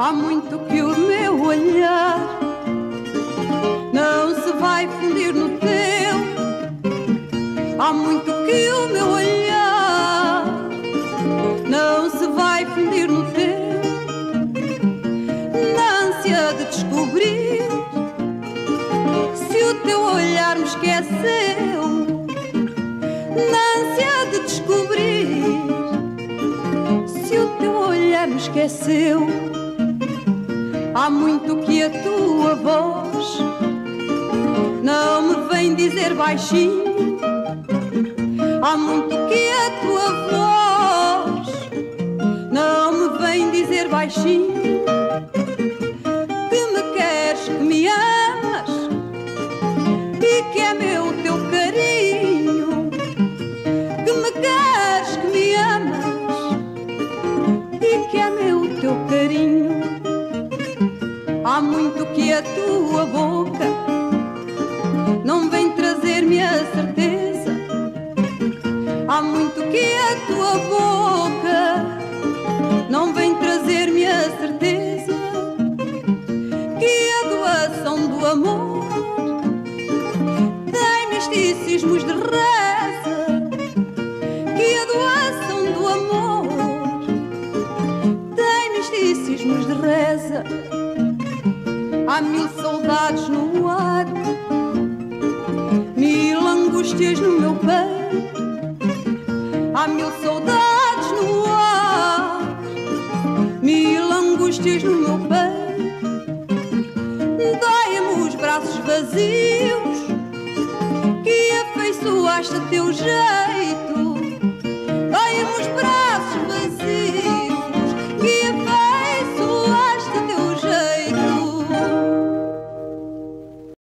Há muito que o meu olhar não se vai fundir no teu. Há muito que o meu olhar não se vai fundir no teu. Na ânsia de descobrir se o teu olhar me esqueceu. Na ânsia de descobrir se o teu olhar me esqueceu. Há muito que a tua voz não me vem dizer baixinho. Há muito que a tua voz não me vem dizer baixinho que me queres, que me amas e que é meu teu carinho. Que me queres, que me amas e que é meu teu carinho. Há muito que a tua boca não vem trazer-me a certeza. Há muito que a tua boca não vem trazer-me a certeza que a doação do amor tem misticismos de reza. Que a doação do amor tem misticismos de reza. Há mil saudades no ar, mil angústias no meu peito. Há mil saudades no ar, mil angústias no meu peito. Dói-me os braços vazios que afeiçoaste a teu jeito.